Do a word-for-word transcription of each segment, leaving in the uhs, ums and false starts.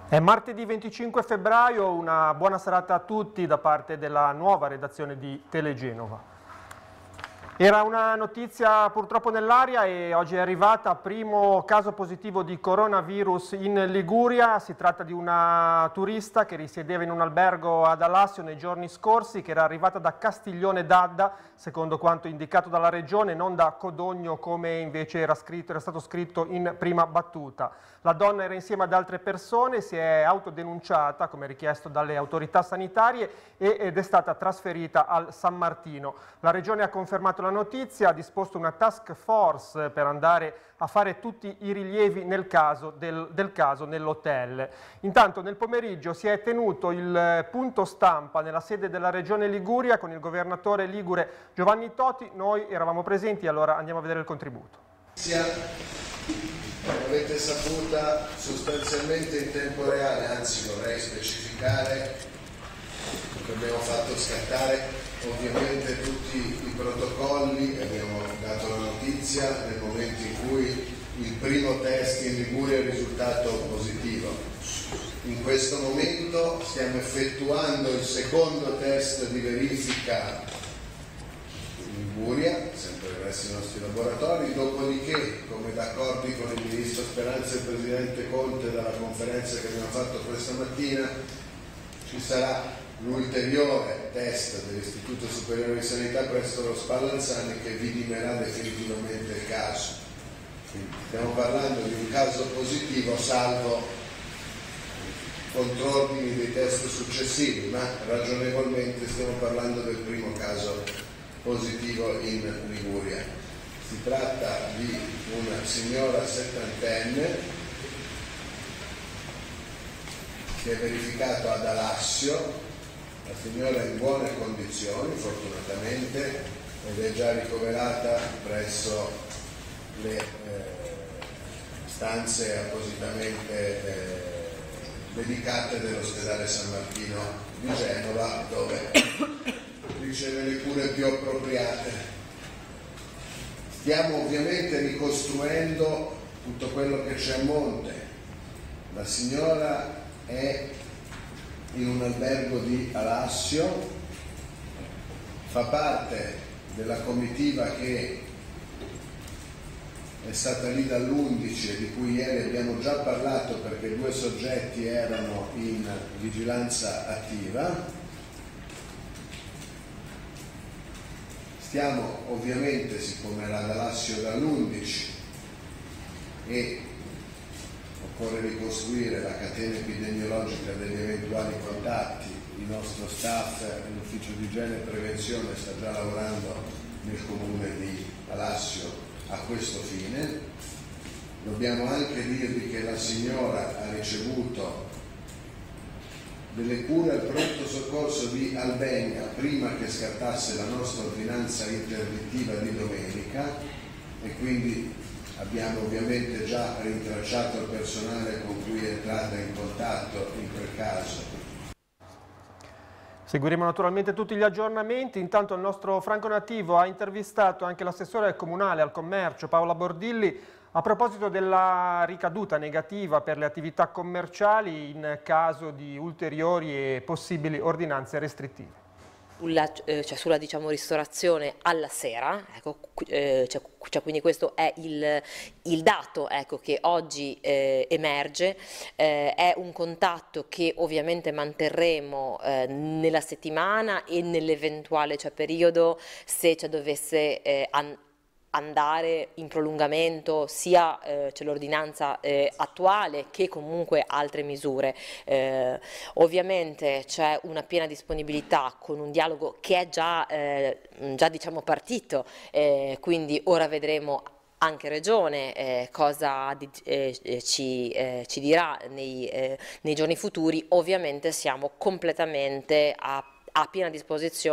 È martedì venticinque febbraio, una buona serata a tutti da parte della nuova redazione di Telegenova. Era una notizia purtroppo nell'aria e oggi è arrivata, primo caso positivo di coronavirus in Liguria. Si tratta di una turista che risiedeva in un albergo ad Alassio nei giorni scorsi, che era arrivata da Castiglione d'Adda, secondo quanto indicato dalla regione, non da Codogno come invece era, scritto, era stato scritto in prima battuta. La donna era insieme ad altre persone, si è autodenunciata come richiesto dalle autorità sanitarie ed è stata trasferita al San Martino. La regione ha confermato la notizia, ha disposto una task force per andare a fare tutti i rilievi nel caso del, del caso nell'hotel. Intanto nel pomeriggio si è tenuto il punto stampa nella sede della regione Liguria con il governatore ligure Giovanni Toti. Noi eravamo presenti, allora andiamo a vedere il contributo. Come avete saputa sostanzialmente in tempo reale, anzi vorrei specificare che abbiamo fatto scattare ovviamente tutti i protocolli, abbiamo dato la notizia nel momento in cui il primo test in Liguria è risultato positivo. In questo momento stiamo effettuando il secondo test di verifica in Liguria, sempre presso i nostri laboratori, dopodiché, come d'accordo con il Ministro Speranza e il Presidente Conte dalla conferenza che abbiamo fatto questa mattina, ci sarà l'ulteriore test dell'Istituto Superiore di Sanità presso lo Spallanzani che vidimerà definitivamente il caso. Quindi stiamo parlando di un caso positivo salvo contrordini dei test successivi, ma ragionevolmente stiamo parlando del primo caso positivo in Liguria. Si tratta di una signora settantenne che è verificato ad Alassio. La signora è in buone condizioni, fortunatamente, ed è già ricoverata presso le eh, stanze appositamente eh, dedicate dell'ospedale San Martino di Genova, dove riceve le cure più appropriate. Stiamo ovviamente ricostruendo tutto quello che c'è a monte. La signora è in un albergo di Alassio, fa parte della comitiva che è stata lì dall'undici e di cui ieri abbiamo già parlato perché due soggetti erano in vigilanza attiva. Stiamo ovviamente, siccome era ad Alassio dall'undici e occorre ricostruire la catena epidemiologica degli eventuali contatti, il nostro staff, l'ufficio di igiene e prevenzione sta già lavorando nel comune di Alassio a questo fine. Dobbiamo anche dirvi che la signora ha ricevuto delle cure al pronto soccorso di Albegna prima che scattasse la nostra ordinanza interdittiva di domenica e quindi abbiamo ovviamente già rintracciato il personale con cui è entrata in contatto in quel caso. Seguiremo naturalmente tutti gli aggiornamenti. Intanto il nostro Franco Nativo ha intervistato anche l'assessore comunale al commercio Paola Bordilli a proposito della ricaduta negativa per le attività commerciali in caso di ulteriori e possibili ordinanze restrittive. Sulla, eh, cioè sulla diciamo, ristorazione alla sera, ecco, eh, cioè, cioè, quindi questo è il, il dato ecco, che oggi eh, emerge, eh, è un contatto che ovviamente manterremo eh, nella settimana e nell'eventuale cioè, periodo se cioè, dovesse eh, an andare in prolungamento sia eh, cioè l'ordinanza eh, attuale che comunque altre misure. Eh, ovviamente c'è una piena disponibilità con un dialogo che è già, eh, già diciamo partito, eh, quindi ora vedremo anche Regione eh, cosa di, eh, ci, eh, ci dirà nei, eh, nei giorni futuri. Ovviamente siamo completamente a a piena disposizione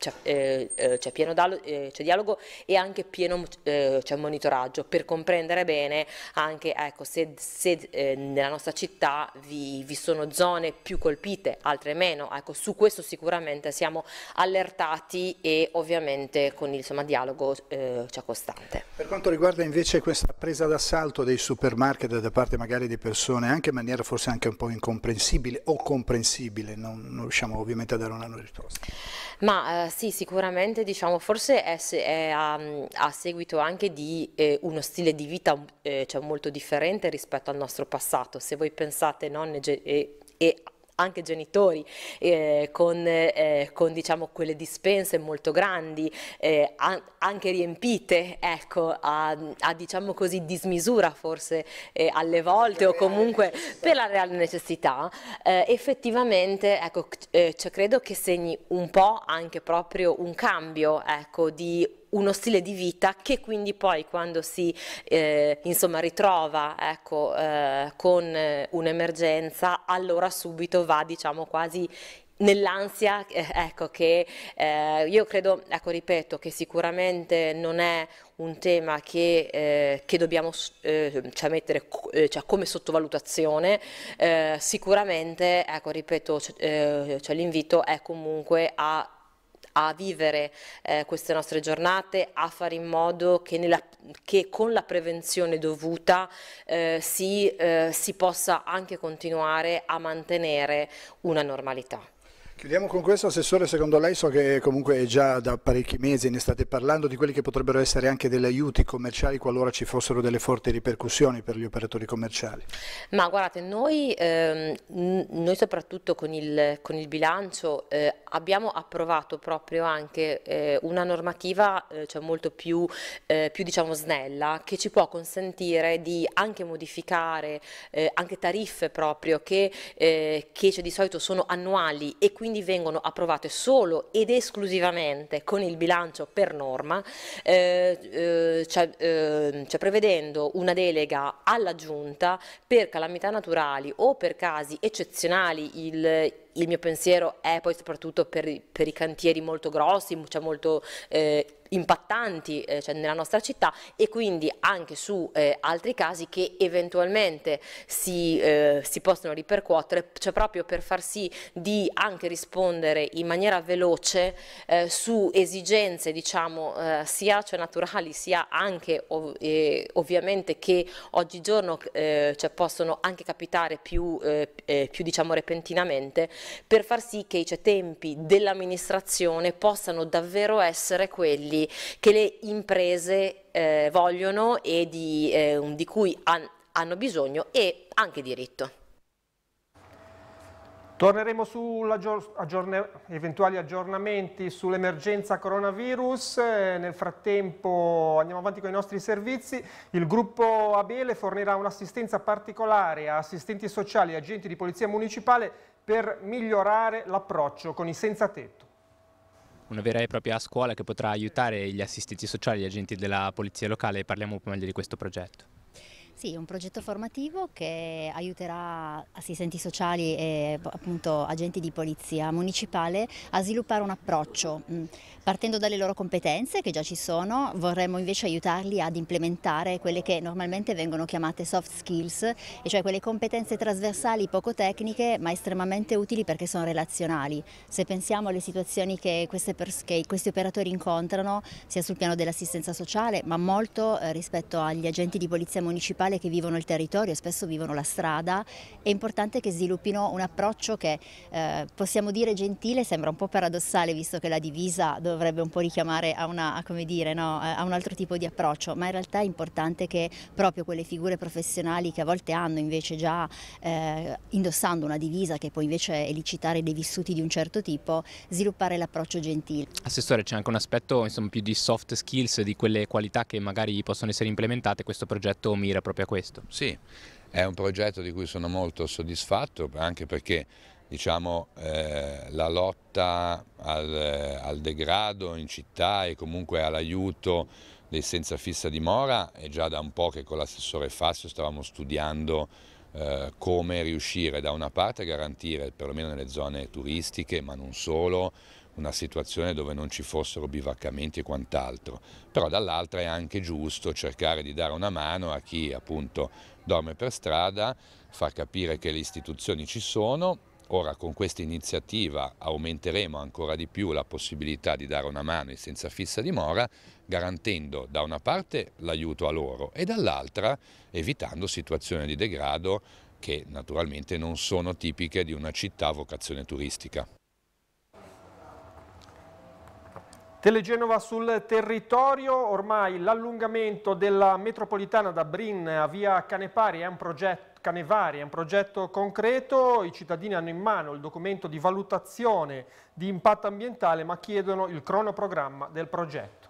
c'è, eh, c'è pieno eh, c'è dialogo e anche pieno eh, c'è monitoraggio per comprendere bene anche ecco, se, se eh, nella nostra città vi, vi sono zone più colpite, altre meno. Ecco, su questo sicuramente siamo allertati e ovviamente con il insomma, dialogo eh, cioè costante. Per quanto riguarda invece questa presa d'assalto dei supermarket da parte magari di persone, anche in maniera forse anche un po' incomprensibile o comprensibile, non, non riusciamo ovviamente a dare una risposta. Ma eh, sì, sicuramente diciamo, forse è, è a, a seguito anche di eh, uno stile di vita eh, cioè molto differente rispetto al nostro passato. Se voi pensate nonne e, e anche genitori eh, con, eh, con diciamo quelle dispense molto grandi eh, an anche riempite ecco a, a diciamo così dismisura forse eh, alle volte o comunque per la reale necessità eh, effettivamente ecco eh, cioè credo che segni un po' anche proprio un cambio ecco di uno stile di vita che quindi poi quando si eh, insomma ritrova ecco, eh, con eh, un'emergenza allora subito va diciamo quasi nell'ansia eh, ecco che eh, io credo ecco ripeto che sicuramente non è un tema che, eh, che dobbiamo eh, cioè mettere eh, cioè come sottovalutazione eh, sicuramente ecco ripeto eh, cioè l'invito è comunque a a vivere eh, queste nostre giornate, a fare in modo che, nella, che con la prevenzione dovuta eh, si, eh, si possa anche continuare a mantenere una normalità. Chiudiamo con questo, Assessore, secondo lei so che comunque già da parecchi mesi ne state parlando di quelli che potrebbero essere anche degli aiuti commerciali qualora ci fossero delle forti ripercussioni per gli operatori commerciali. Ma guardate, noi, ehm, noi soprattutto con il, con il bilancio eh, abbiamo approvato proprio anche eh, una normativa eh, cioè molto più, eh, più diciamo snella che ci può consentire di anche modificare eh, anche tariffe proprio che, eh, che cioè, di solito sono annuali e quindi vengono approvate solo ed esclusivamente con il bilancio per norma, eh, eh, cioè, eh, cioè prevedendo una delega alla Giunta per calamità naturali o per casi eccezionali. Il, il mio pensiero è poi soprattutto per, per i cantieri molto grossi, cioè molto eh, impattanti eh, cioè nella nostra città e quindi anche su eh, altri casi che eventualmente si, eh, si possono ripercuotere, cioè proprio per far sì di anche rispondere in maniera veloce eh, su esigenze diciamo eh, sia cioè naturali sia anche ov eh, ovviamente che oggigiorno eh, cioè possono anche capitare più, eh, eh, più diciamo repentinamente, per far sì che i cioè, tempi dell'amministrazione possano davvero essere quelli che le imprese eh, vogliono e di, eh, di cui han, hanno bisogno e anche diritto. Torneremo su aggiorn eventuali aggiornamenti sull'emergenza coronavirus. Eh, nel frattempo andiamo avanti con i nostri servizi. Il gruppo Abele fornirà un'assistenza particolare a assistenti sociali e agenti di polizia municipale per migliorare l'approccio con i senza tetto. Una vera e propria scuola che potrà aiutare gli assistenti sociali e gli agenti della polizia locale. Parliamo un po' meglio di questo progetto. Sì, un progetto formativo che aiuterà assistenti sociali e appunto agenti di polizia municipale a sviluppare un approccio. Partendo dalle loro competenze che già ci sono, vorremmo invece aiutarli ad implementare quelle che normalmente vengono chiamate soft skills, e cioè quelle competenze trasversali poco tecniche ma estremamente utili perché sono relazionali. Se pensiamo alle situazioni che, queste che questi operatori incontrano, sia sul piano dell'assistenza sociale ma molto eh, rispetto agli agenti di polizia municipale che vivono il territorio, spesso vivono la strada, è importante che sviluppino un approccio che eh, possiamo dire gentile, sembra un po' paradossale visto che la divisa dovrebbe un po' richiamare a, una, a, come dire, no, a un altro tipo di approccio, ma in realtà è importante che proprio quelle figure professionali che a volte hanno invece già eh, indossando una divisa che può invece elicitare dei vissuti di un certo tipo, sviluppare l'approccio gentile. Assessore, c'è anche un aspetto insomma, più di soft skills, di quelle qualità che magari possono essere implementate, questo progetto mira proprio a questo. Sì, è un progetto di cui sono molto soddisfatto, anche perché diciamo, eh, la lotta al, al degrado in città e comunque all'aiuto dei senza fissa dimora è già da un po' che con l'assessore Fassio stavamo studiando eh, come riuscire da una parte a garantire, perlomeno nelle zone turistiche, ma non solo, una situazione dove non ci fossero bivaccamenti e quant'altro, però dall'altra è anche giusto cercare di dare una mano a chi appunto dorme per strada, far capire che le istituzioni ci sono. Ora con questa iniziativa aumenteremo ancora di più la possibilità di dare una mano ai senza fissa dimora, garantendo da una parte l'aiuto a loro e dall'altra evitando situazioni di degrado che naturalmente non sono tipiche di una città a vocazione turistica. Telegenova sul territorio, ormai l'allungamento della metropolitana da Brin a via Canepari è un progetto Canevari è un progetto concreto, i cittadini hanno in mano il documento di valutazione di impatto ambientale ma chiedono il cronoprogramma del progetto.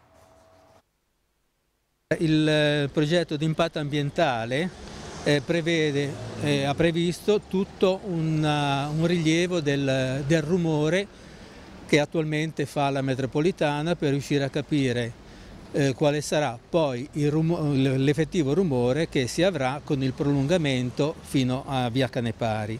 Il progetto di impatto ambientale eh, prevede, eh, ha previsto tutto un, uh, un rilievo del, del rumore che attualmente fa la metropolitana per riuscire a capire Eh, quale sarà poi l'effettivo rumore che si avrà con il prolungamento fino a via Canepari.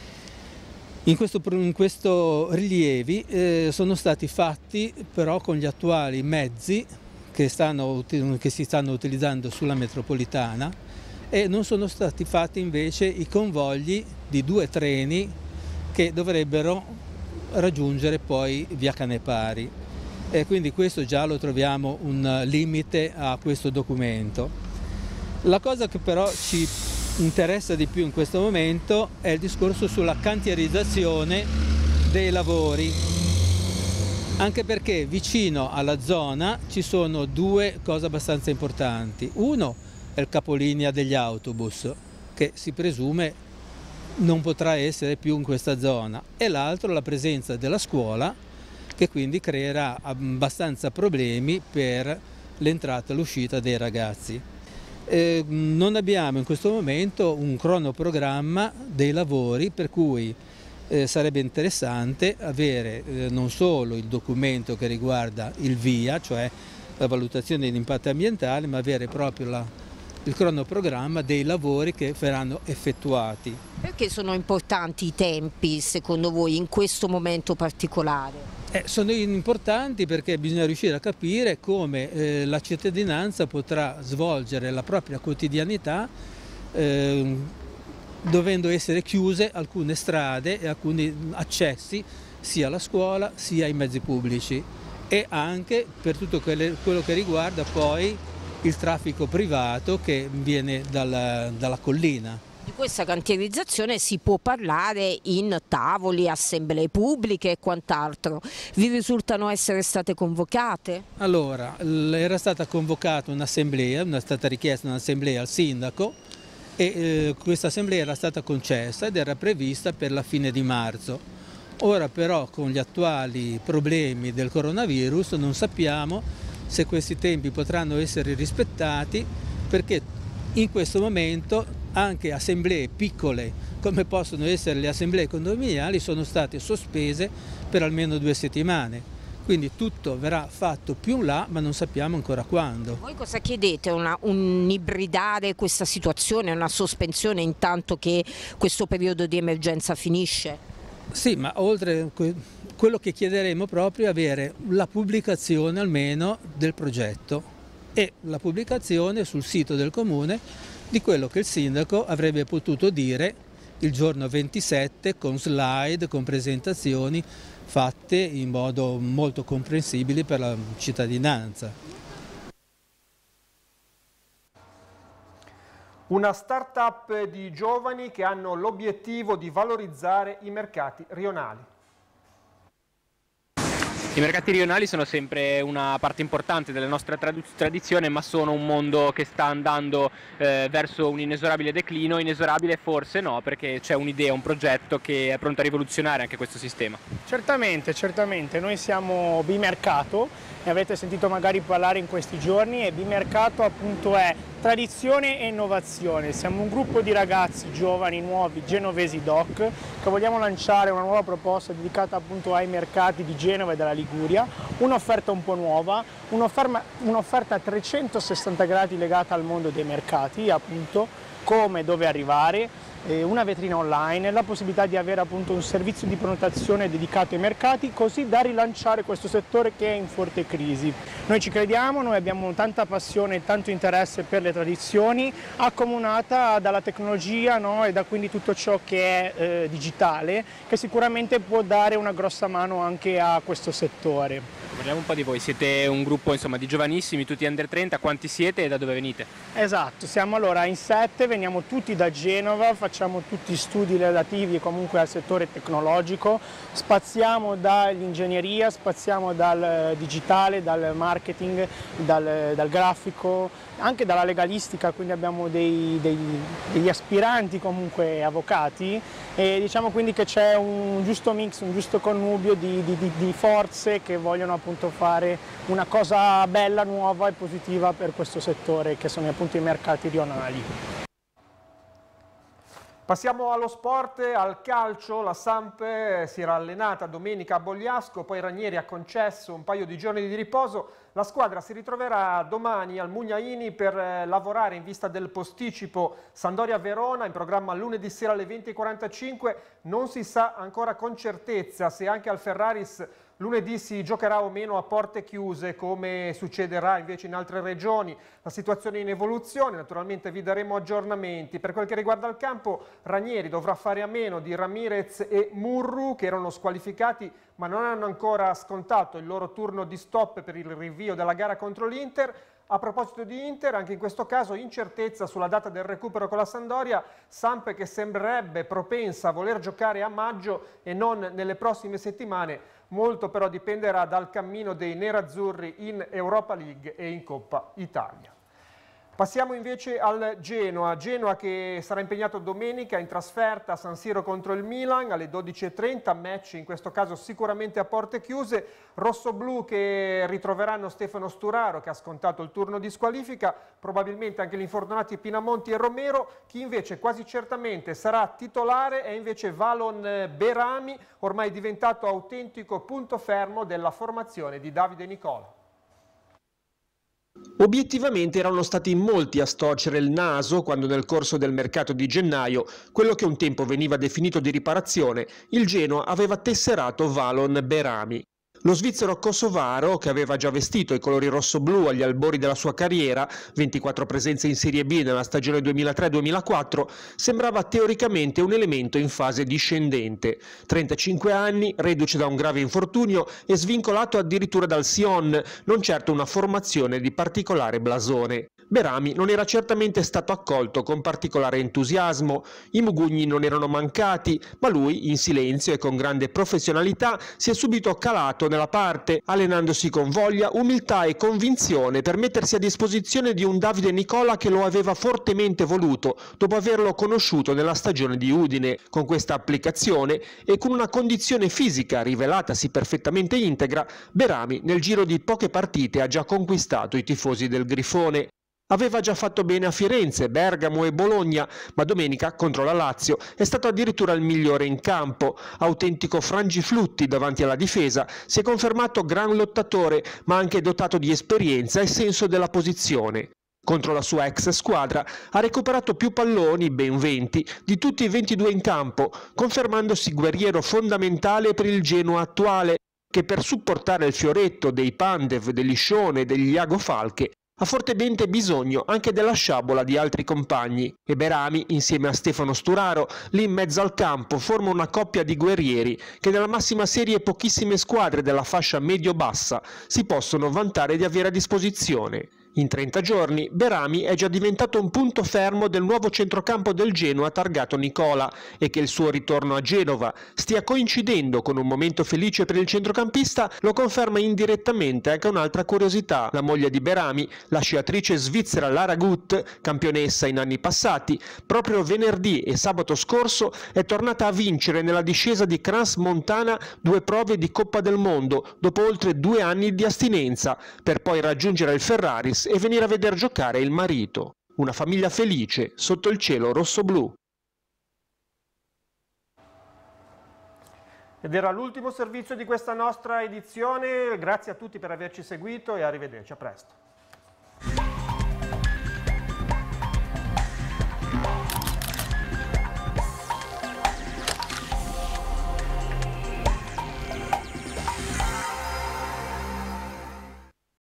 In questo, in questo rilievi eh, sono stati fatti però con gli attuali mezzi che, stanno, che si stanno utilizzando sulla metropolitana e non sono stati fatti invece i convogli di due treni che dovrebbero raggiungere poi via Canepari. E quindi questo già lo troviamo un limite a questo documento. La cosa che però ci interessa di più in questo momento è il discorso sulla cantierizzazione dei lavori, anche perché vicino alla zona ci sono due cose abbastanza importanti. Uno è il capolinea degli autobus, che si presume non potrà essere più in questa zona, e l'altro la presenza della scuola, che quindi creerà abbastanza problemi per l'entrata e l'uscita dei ragazzi. Eh, non abbiamo in questo momento un cronoprogramma dei lavori, per cui eh, sarebbe interessante avere eh, non solo il documento che riguarda il via, cioè la valutazione di impatto ambientale, ma avere proprio la, il cronoprogramma dei lavori che verranno effettuati. Perché sono importanti i tempi, secondo voi, in questo momento particolare? Eh, sono importanti perché bisogna riuscire a capire come eh, la cittadinanza potrà svolgere la propria quotidianità eh, dovendo essere chiuse alcune strade e alcuni accessi sia alla scuola sia ai mezzi pubblici, e anche per tutto quelle, quello che riguarda poi il traffico privato che viene dalla, dalla collina. Di questa cantierizzazione si può parlare in tavoli, assemblee pubbliche e quant'altro. Vi risultano essere state convocate? Allora, era stata convocata un'assemblea, è stata richiesta un'assemblea al sindaco e eh, questa assemblea era stata concessa ed era prevista per la fine di marzo. Ora però con gli attuali problemi del coronavirus non sappiamo se questi tempi potranno essere rispettati, perché in questo momento anche assemblee piccole, come possono essere le assemblee condominiali, sono state sospese per almeno due settimane. Quindi tutto verrà fatto più in là, ma non sappiamo ancora quando. Voi cosa chiedete? Una, un ibridare questa situazione, una sospensione intanto che questo periodo di emergenza finisce? Sì, ma oltre quello che chiederemo proprio è avere la pubblicazione almeno del progetto e la pubblicazione sul sito del comune di quello che il sindaco avrebbe potuto dire il giorno ventisette con slide, con presentazioni fatte in modo molto comprensibile per la cittadinanza. Una start-up di giovani che hanno l'obiettivo di valorizzare i mercati rionali. I mercati rionali sono sempre una parte importante della nostra tradizione, ma sono un mondo che sta andando eh, verso un inesorabile declino. Inesorabile forse no, perché c'è un'idea, un progetto che è pronto a rivoluzionare anche questo sistema. Certamente, certamente. Noi siamo Bimercato, ne avete sentito magari parlare in questi giorni, e Bimercato appunto è tradizione e innovazione. Siamo un gruppo di ragazzi giovani, nuovi, genovesi doc, che vogliamo lanciare una nuova proposta dedicata appunto ai mercati di Genova e della Liguria, un'offerta un po' nuova, un'offerta a trecentosessanta gradi legata al mondo dei mercati, appunto come, dove arrivare, eh, una vetrina online, la possibilità di avere appunto un servizio di prenotazione dedicato ai mercati, così da rilanciare questo settore che è in forte crisi. Noi ci crediamo, noi abbiamo tanta passione e tanto interesse per le tradizioni, accomunata dalla tecnologia, no? E da quindi tutto ciò che è eh, digitale, che sicuramente può dare una grossa mano anche a questo settore. Parliamo un po' di voi, siete un gruppo insomma di giovanissimi, tutti under trenta, quanti siete e da dove venite? Esatto, siamo allora in sette, veniamo tutti da Genova, facciamo tutti studi relativi comunque al settore tecnologico, spaziamo dall'ingegneria, spaziamo dal digitale, dal marketing, dal, dal grafico, anche dalla legalistica, quindi abbiamo dei, dei, degli aspiranti comunque avvocati e diciamo quindi che c'è un giusto mix, un giusto connubio di, di, di, di forze che vogliono appunto fare una cosa bella, nuova e positiva per questo settore che sono appunto i mercati rionali. Passiamo allo sport, al calcio. La Samp si era allenata domenica a Bogliasco, poi Ranieri ha concesso un paio di giorni di riposo. La squadra si ritroverà domani al Mugnaini per lavorare in vista del posticipo Sampdoria-Verona, in programma lunedì sera alle venti e quarantacinque. Non si sa ancora con certezza se anche al Ferraris lunedì si giocherà o meno a porte chiuse, come succederà invece in altre regioni. La situazione è in evoluzione, naturalmente vi daremo aggiornamenti. Per quel che riguarda il campo, Ranieri dovrà fare a meno di Ramirez e Murru, che erano squalificati ma non hanno ancora scontato il loro turno di stop per il rinvio della gara contro l'Inter. A proposito di Inter, anche in questo caso incertezza sulla data del recupero con la Sampdoria, Samp che sembrerebbe propensa a voler giocare a maggio e non nelle prossime settimane. Molto però dipenderà dal cammino dei nerazzurri in Europa League e in Coppa Italia. Passiamo invece al Genoa, Genoa che sarà impegnato domenica in trasferta a San Siro contro il Milan alle dodici e trenta, match in questo caso sicuramente a porte chiuse. Rossoblù che ritroveranno Stefano Sturaro che ha scontato il turno di squalifica, probabilmente anche gli infortunati Pinamonti e Romero. Chi invece quasi certamente sarà titolare è invece Valon Berami, ormai diventato autentico punto fermo della formazione di Davide Nicola. Obiettivamente erano stati in molti a storcere il naso quando nel corso del mercato di gennaio, quello che un tempo veniva definito di riparazione, il Genoa aveva tesserato Valon Berami. Lo svizzero kosovaro, che aveva già vestito i colori rossoblù agli albori della sua carriera, ventiquattro presenze in Serie B nella stagione duemilatré duemilaquattro, sembrava teoricamente un elemento in fase discendente. trentacinque anni, reduce da un grave infortunio e svincolato addirittura dal Sion, non certo una formazione di particolare blasone. Berami non era certamente stato accolto con particolare entusiasmo, i mugugni non erano mancati, ma lui, in silenzio e con grande professionalità, si è subito calato nella parte, allenandosi con voglia, umiltà e convinzione per mettersi a disposizione di un Davide Nicola che lo aveva fortemente voluto dopo averlo conosciuto nella stagione di Udine. Con questa applicazione e con una condizione fisica rivelatasi perfettamente integra, Berami nel giro di poche partite ha già conquistato i tifosi del Grifone. Aveva già fatto bene a Firenze, Bergamo e Bologna, ma domenica contro la Lazio è stato addirittura il migliore in campo. Autentico frangiflutti davanti alla difesa, si è confermato gran lottatore, ma anche dotato di esperienza e senso della posizione. Contro la sua ex squadra ha recuperato più palloni, ben venti, di tutti i ventidue in campo, confermandosi guerriero fondamentale per il Genoa attuale, che per supportare il fioretto dei Pandev, degli Scione e degli Iago Falche ha fortemente bisogno anche della sciabola di altri compagni, e Berami, insieme a Stefano Sturaro, lì in mezzo al campo forma una coppia di guerrieri che nella massima serie pochissime squadre della fascia medio-bassa si possono vantare di avere a disposizione. In trenta giorni Berami è già diventato un punto fermo del nuovo centrocampo del Genoa targato Nicola, e che il suo ritorno a Genova stia coincidendo con un momento felice per il centrocampista lo conferma indirettamente anche un'altra curiosità. La moglie di Berami, la sciatrice svizzera Lara Gut, campionessa in anni passati, proprio venerdì e sabato scorso è tornata a vincere nella discesa di Crans Montana due prove di Coppa del Mondo dopo oltre due anni di astinenza, per poi raggiungere il Ferraris e venire a veder giocare il marito. Una famiglia felice sotto il cielo rosso-blu. Ed era l'ultimo servizio di questa nostra edizione. Grazie a tutti per averci seguito e arrivederci. A presto.